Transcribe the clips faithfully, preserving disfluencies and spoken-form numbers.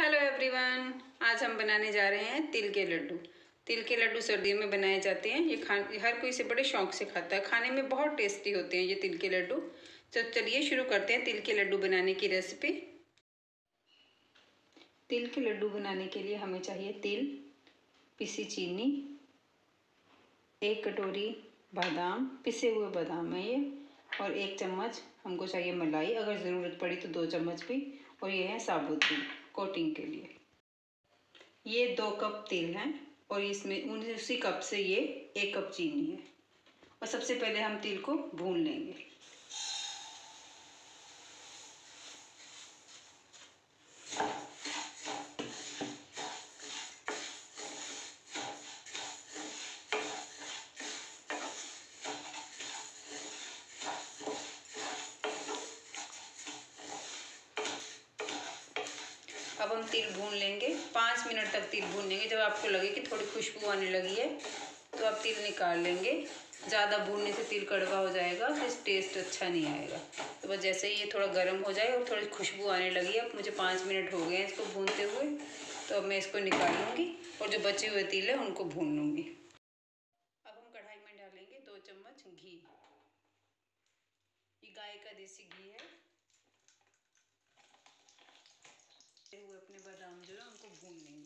Hello everyone, आज हम बनाने जा रहे हैं तिल के लड्डू। तिल के लड्डू सर्दियों में बनाए जाते हैं। ये खा हर कोई इसे बड़े शौक से खाता है। खाने में बहुत टेस्टी होते हैं ये तिल के लड्डू। तो चलिए शुरू करते हैं तिल के लड्डू बनाने की रेसिपी। तिल के लड्डू बनाने के लिए हमें चाहिए तिल, पिसी चीनी, एक कटोरी बादाम, पिसे हुए बादाम है ये, और एक चम्मच हमको चाहिए मलाई, अगर ज़रूरत पड़ी तो दो चम्मच भी। और ये है साबुत तिल कोटिंग के लिए। ये दो कप तिल हैं और इसमें उसी कप से ये एक कप चीनी है। और सबसे पहले हम तिल को भून लेंगे। अब हम तिल भून लेंगे, पाँच मिनट तक तिल भून लेंगे। जब आपको लगे कि थोड़ी खुशबू आने लगी है तो आप तिल निकाल लेंगे। ज़्यादा भूनने से तिल कड़वा हो जाएगा, तो इस टेस्ट अच्छा नहीं आएगा। तो बस जैसे ही ये थोड़ा गर्म हो जाए और थोड़ी खुशबू आने लगी, अब मुझे पाँच मिनट हो गए हैं इसको भूनते हुए, तो अब मैं इसको निकाल लूँगी और जो बचे हुए तिल है उनको भून लूँगी। अब हम कढ़ाई में डालेंगे दो चम्मच घी। ये गाय का देसी घी है। हुए अपने बादाम जो है उनको भून लेंगे।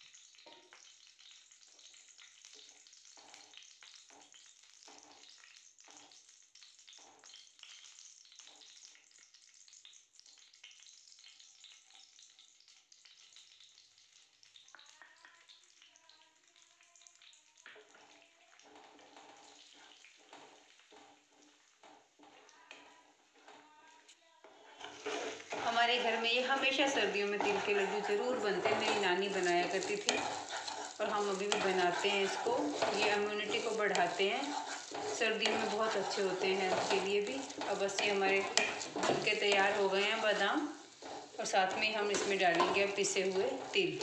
हमारे घर में ये हमेशा सर्दियों में तिल के लड्डू ज़रूर बनते हैं। मेरी नानी बनाया करती थी और हम अभी भी बनाते हैं इसको। ये इम्यूनिटी को बढ़ाते हैं, सर्दियों में बहुत अच्छे होते हैं हेल्थ के लिए भी। अब बस ये हमारे भून के तैयार हो गए हैं बादाम, और साथ में हम इसमें डालेंगे अब पिसे हुए तिल।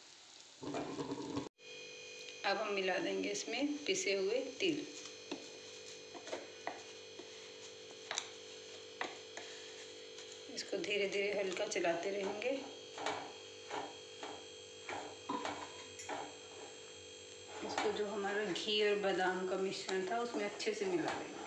अब हम मिला देंगे इसमें पिसे हुए तिल। इसको धीरे धीरे हल्का चलाते रहेंगे। इसको जो हमारा घी और बादाम का मिश्रण था उसमें अच्छे से मिला देंगे।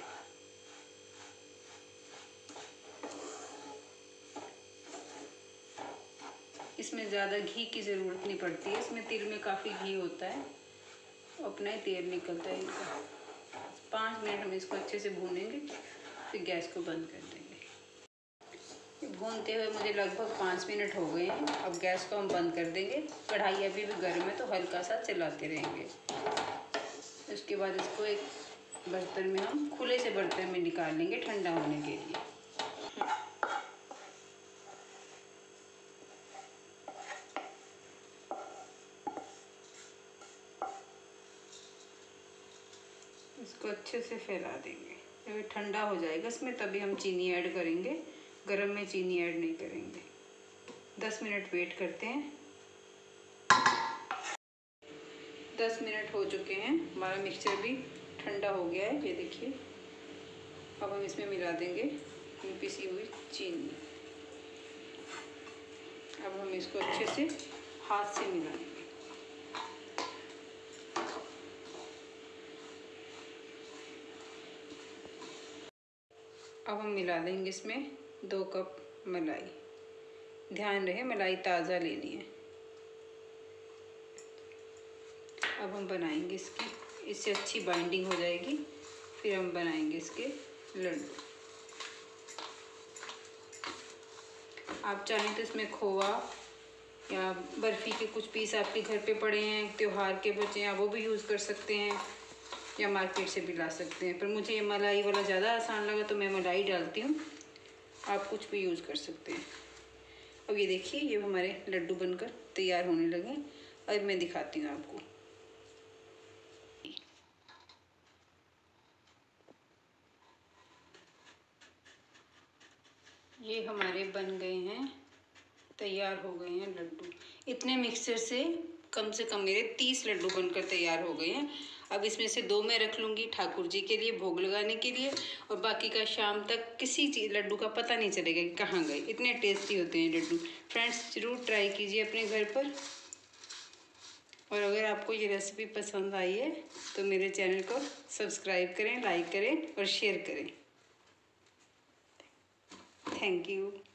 इसमें ज़्यादा घी की ज़रूरत नहीं पड़ती है, इसमें तिल में काफ़ी घी होता है, अपना ही तेल निकलता है इनका। पाँच मिनट हम इसको अच्छे से भूनेंगे, फिर गैस को बंद कर देंगे। भूनते हुए मुझे लगभग पाँच मिनट हो गए हैं। अब गैस को हम बंद कर देंगे। कढ़ाई अभी भी गर्म है तो हल्का सा चलाते रहेंगे। उसके बाद इसको एक बर्तन में हम खुले से बर्तन में निकाल लेंगे ठंडा होने के लिए। इसको अच्छे से फैला देंगे। जब ये ठंडा हो जाएगा इसमें तभी हम चीनी ऐड करेंगे, गरम में चीनी ऐड नहीं करेंगे। दस मिनट वेट करते हैं। दस मिनट हो चुके हैं, हमारा मिक्सचर भी ठंडा हो गया है, ये देखिए। अब हम इसमें मिला देंगे पिसी हुई चीनी। अब हम इसको अच्छे से हाथ से मिलाएंगे। अब हम मिला देंगे इसमें दो कप मलाई। ध्यान रहे मलाई ताज़ा लेनी है। अब हम बनाएंगे इसकी, इससे अच्छी बाइंडिंग हो जाएगी। फिर हम बनाएंगे इसके लड्डू। आप चाहें तो इसमें खोआ या बर्फ़ी के कुछ पीस आपके घर पे पड़े हैं, त्योहार के बचे हैं, वो भी यूज़ कर सकते हैं, या मार्केट से भी ला सकते हैं। पर मुझे ये मलाई वाला ज़्यादा आसान लगा तो मैं मलाई डालती हूँ। आप कुछ भी यूज़ कर सकते हैं। अब ये देखिए, ये हमारे लड्डू बनकर तैयार होने लगे। अब मैं दिखाती हूँ आपको। ये हमारे बन गए हैं, तैयार हो गए हैं लड्डू। इतने मिक्सचर से कम से कम मेरे तीस लड्डू बनकर तैयार हो गए हैं। अब इसमें से दो मैं रख लूँगी ठाकुर जी के लिए भोग लगाने के लिए, और बाकी का शाम तक किसी चीज़ लड्डू का पता नहीं चलेगा कि कहाँ गए। इतने टेस्टी होते हैं लड्डू। फ्रेंड्स ज़रूर ट्राई कीजिए अपने घर पर। और अगर आपको ये रेसिपी पसंद आई है तो मेरे चैनल को सब्सक्राइब करें, लाइक करें और शेयर करें। Thank you.